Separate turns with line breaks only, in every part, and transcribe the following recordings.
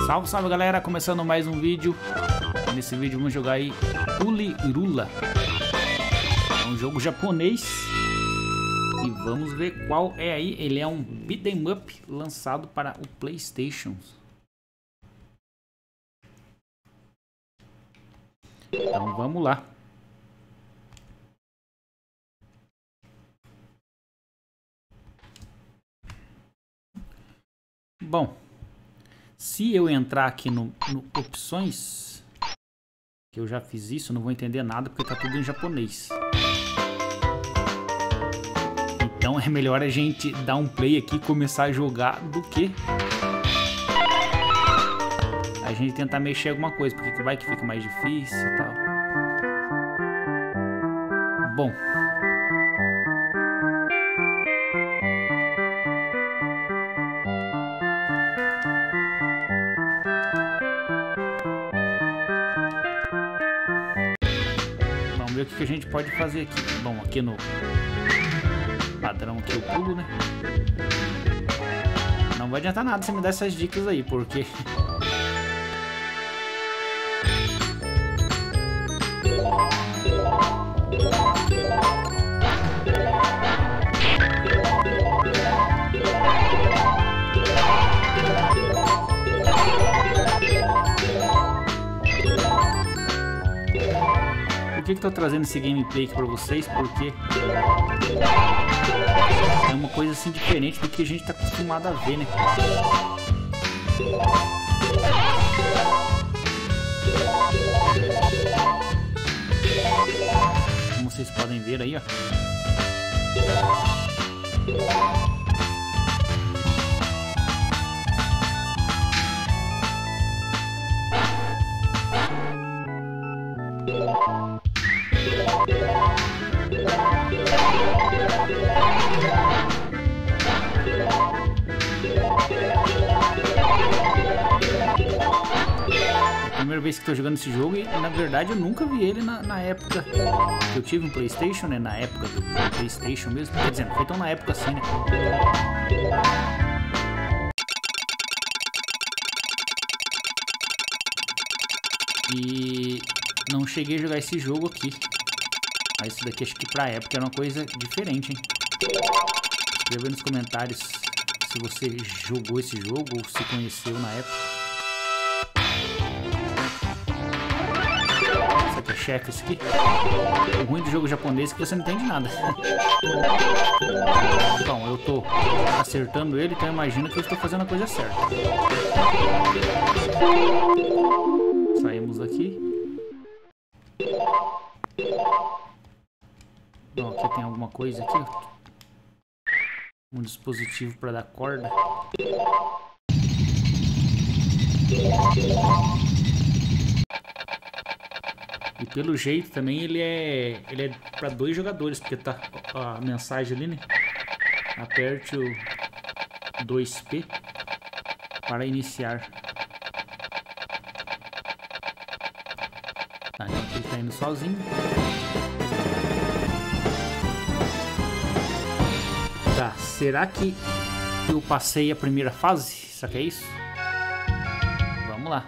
Salve, salve galera, começando mais um vídeo. Nesse vídeo vamos jogar aí Ulirula. É um jogo japonês. E vamos ver qual é aí. Ele é um beat'em up lançado para o PlayStation. Então vamos lá. Bom, se eu entrar aqui no opções, que eu já fiz isso, não vou entender nada porque tá tudo em japonês. Então é melhor a gente dar um play aqui e começar a jogar do que a gente tentar mexer alguma coisa, porque vai que fica mais difícil e tal. Bom, vamos ver o que a gente pode fazer aqui. Bom, aqui no padrão que eu pulo, né? Não vai adiantar nada você me dar essas dicas aí, porque por que eu tô trazendo esse gameplay aqui pra vocês? Porque é uma coisa assim diferente do que a gente tá acostumado a ver, né? Como vocês podem ver aí, ó. Primeira vez que estou jogando esse jogo e na verdade eu nunca vi ele na época que eu tive um PlayStation, né? Na época do PlayStation mesmo, quer dizer, foi tão na época assim, né? E não cheguei a jogar esse jogo aqui, mas isso daqui acho que pra época era uma coisa diferente, hein? Escreva nos comentários se você jogou esse jogo ou se conheceu na época. Chefe, isso aqui. O ruim do jogo japonês é que você não entende nada. Bom, eu tô acertando ele, então imagina que eu estou fazendo a coisa certa. Saímos daqui. Bom, aqui tem alguma coisa aqui. Um dispositivo para dar corda. E pelo jeito também ele é para 2 jogadores, porque tá a mensagem ali, né? Aperte o 2P para iniciar. Tá, então ele tá indo sozinho. Tá, será que eu passei a primeira fase? Será que é isso? Vamos lá.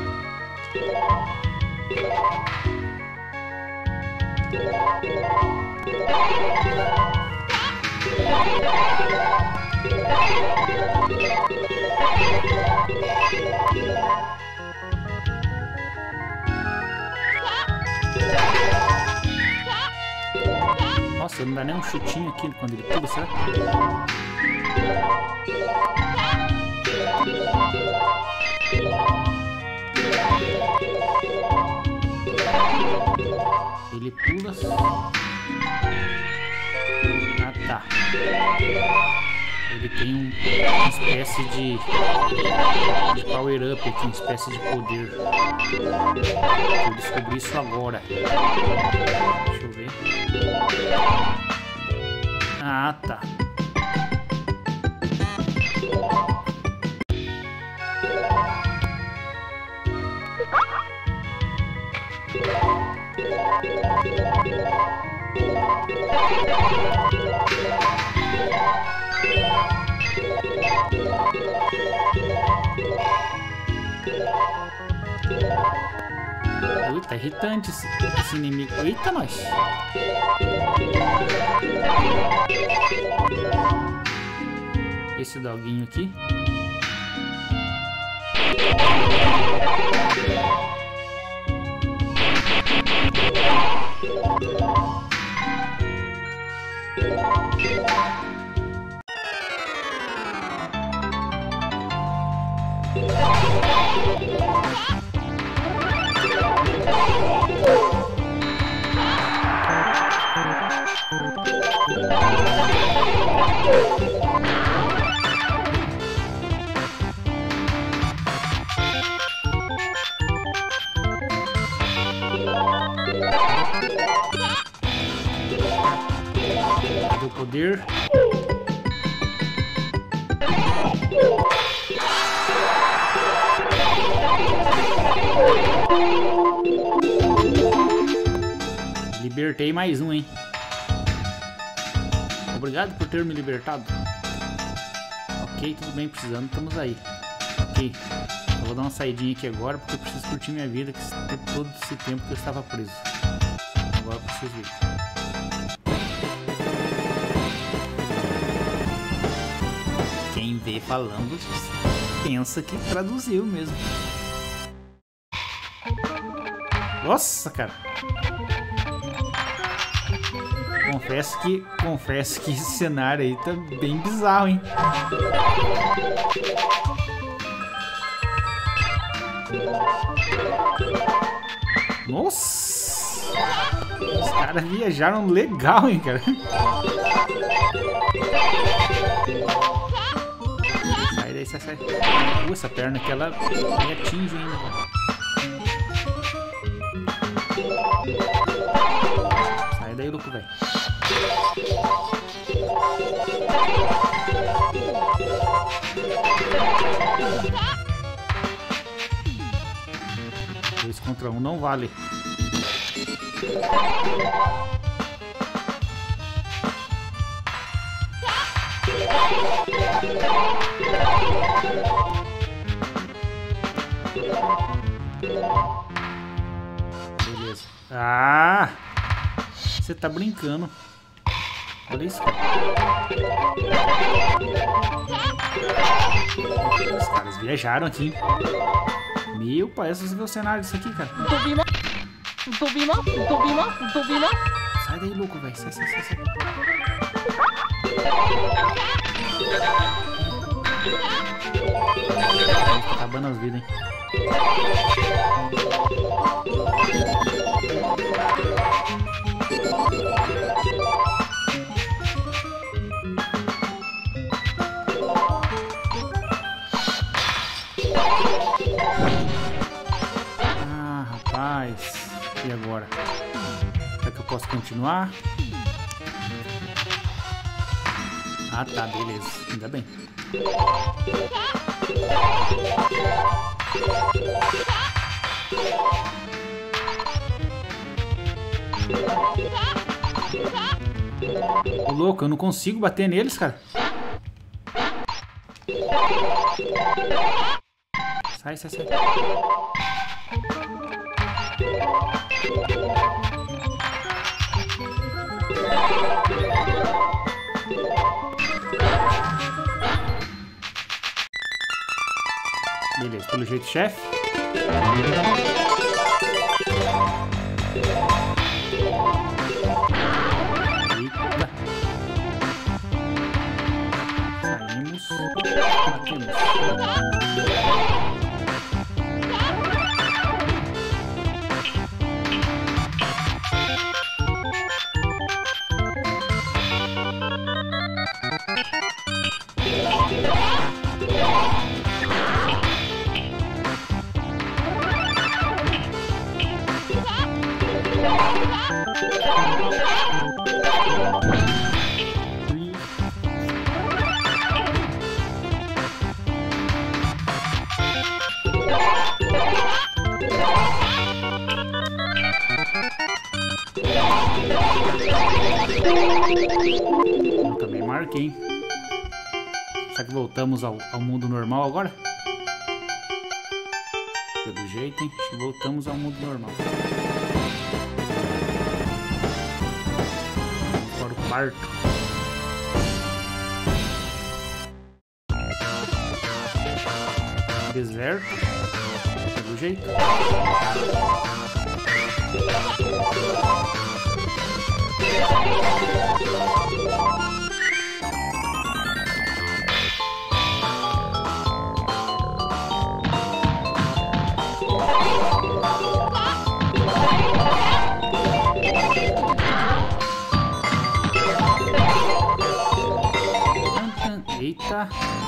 Nossa, não dá nem um chutinho aqui quando ele pula, será? Ele pula. Ah, tá. Ele tem uma espécie de power up aqui, uma espécie de poder. Eu descobri isso agora. Deixa eu ver. Ah, tá. Ui, tá irritante esse inimigo. Eita, nós. Esse doguinho aqui. Do poder. Libertei mais um, hein? Obrigado por ter me libertado. Ok, tudo bem, precisando, estamos aí. Ok, eu vou dar uma saidinha aqui agora porque eu preciso curtir minha vida, que todo esse tempo que eu estava preso. Agora eu preciso ir. Quem vê falando pensa que traduziu mesmo. Nossa, cara. Confesso que esse cenário aí tá bem bizarro, hein? Nossa! Os caras viajaram legal, hein, cara? Sai daí, sai. Essa perna aqui, ela me atinge ainda, cara. Sai daí, louco, velho. Dois contra um não vale. Beleza. Ah! Você tá brincando. Olha isso, cara. Os caras viajaram aqui. Meu pai, vocês viram o cenário disso aqui, cara? Sai daí, louco, velho. Sai. Tá acabando as vidas, hein? Ah, rapaz. E agora? Será que eu posso continuar? Ah, tá, beleza. Ainda bem. Ô, louco, eu não consigo bater neles, cara. Sai. Beleza, pelo jeito, chefe. Eita. Saímos. Batemos. Eu também marquei. Será que voltamos ao mundo normal agora? Pelo jeito, hein? Acho que voltamos ao mundo normal. Vamos para o quarto. Deserto. Pelo jeito. Eita.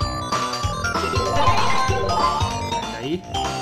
Sai daí.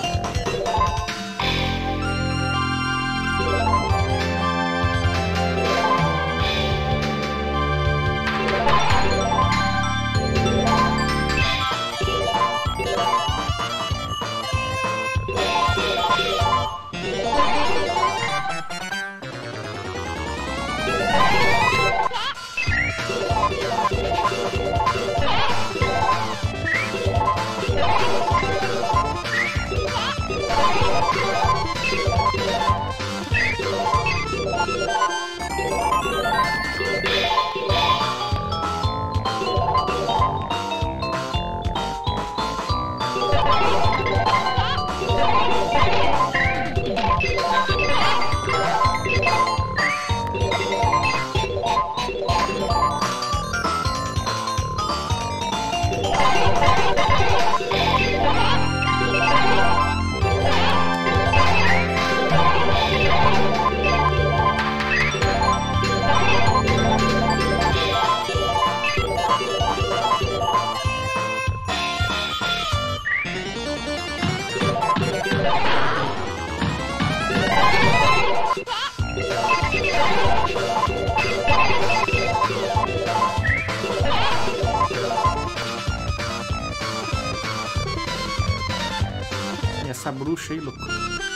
E essa bruxa aí, louco.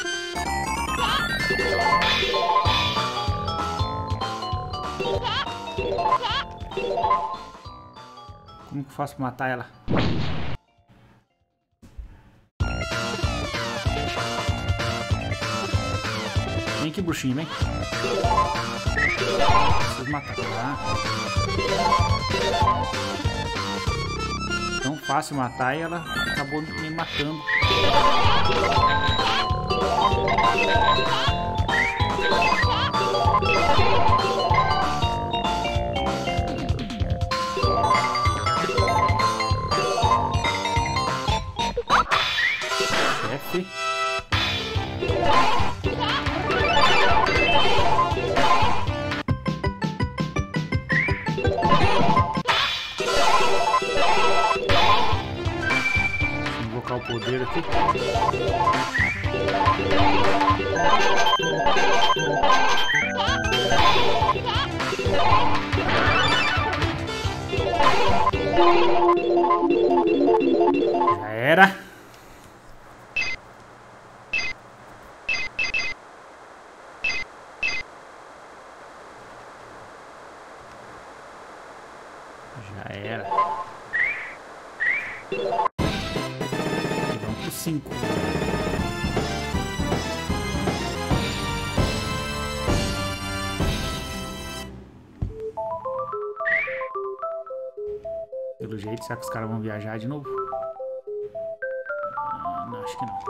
Como que eu faço pra matar ela? Vem aqui, bruxinho, vem. Preciso matar, tá? Tão fácil matar e ela acabou me matando. Chefe. Invocar o poder aqui. Já era. Já era. E vamos pro 5. Pelo jeito, será que os caras vão viajar de novo? Não, acho que não.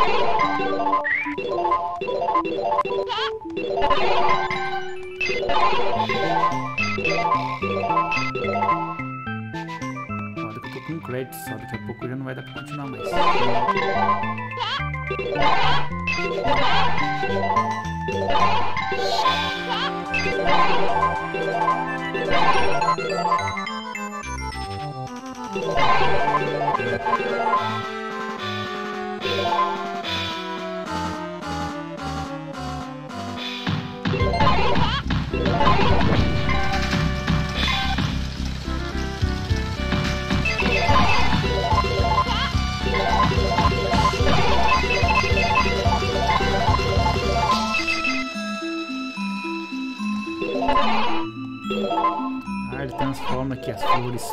Olha que eu tô com crédito, só daqui a pouco já não vai dar pra continuar mais. Ah, ele transforma aqui as flores.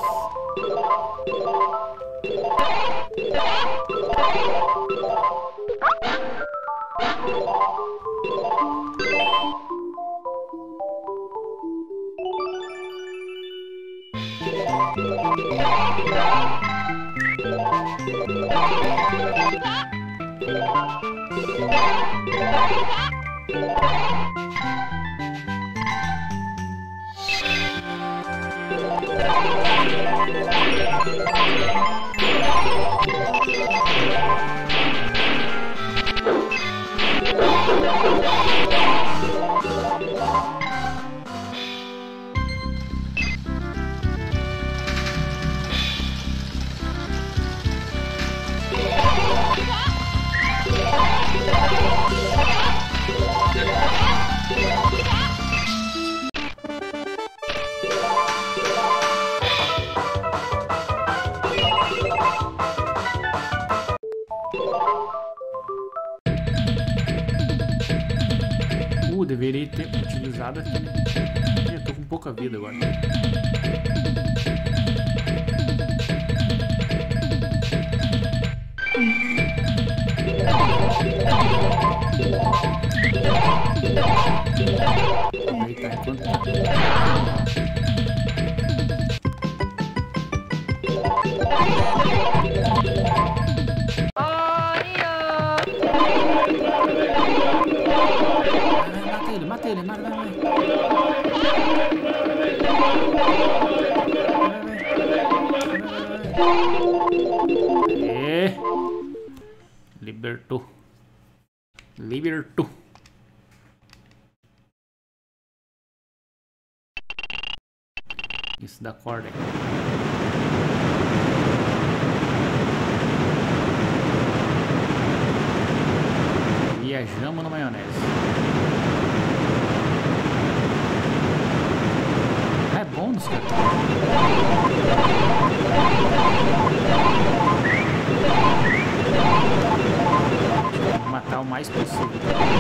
Deveria ter utilizado aqui, né? Eu tô com pouca vida agora. Eita, enquanto mata ele, vai. Libertou. Isso da corda aí. Viajamos na maionese. É bônus, cara. Vou matar o mais possível.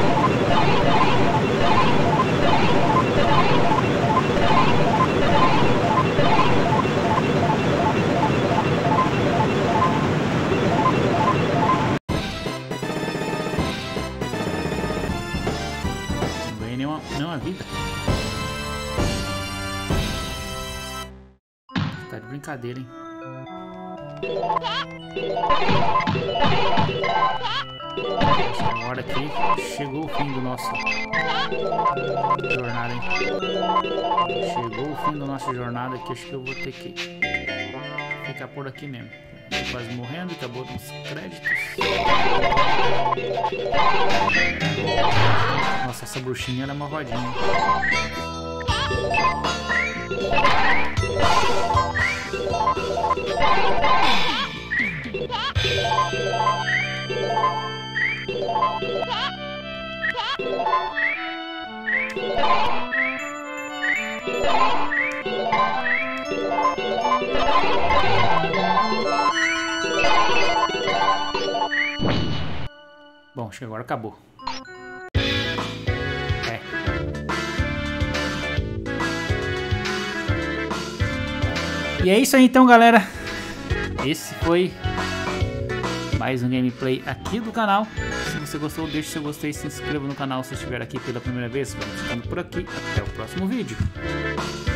Não ganhei nenhuma vida. Tá de brincadeira, hein? Agora aqui chegou o fim do nosso jornada, hein? Chegou o fim da nossa jornada aqui. Acho que eu vou ter que ficar por aqui mesmo. Tô quase morrendo, acabou nos créditos. Nossa, essa bruxinha ela é malvadinha. Bom, acho que agora acabou. E é isso aí então, galera. Esse foi mais um gameplay aqui do canal. Se você gostou, deixe seu gostei, se inscreva no canal se estiver aqui pela primeira vez. Vamos ficando por aqui. Até o próximo vídeo.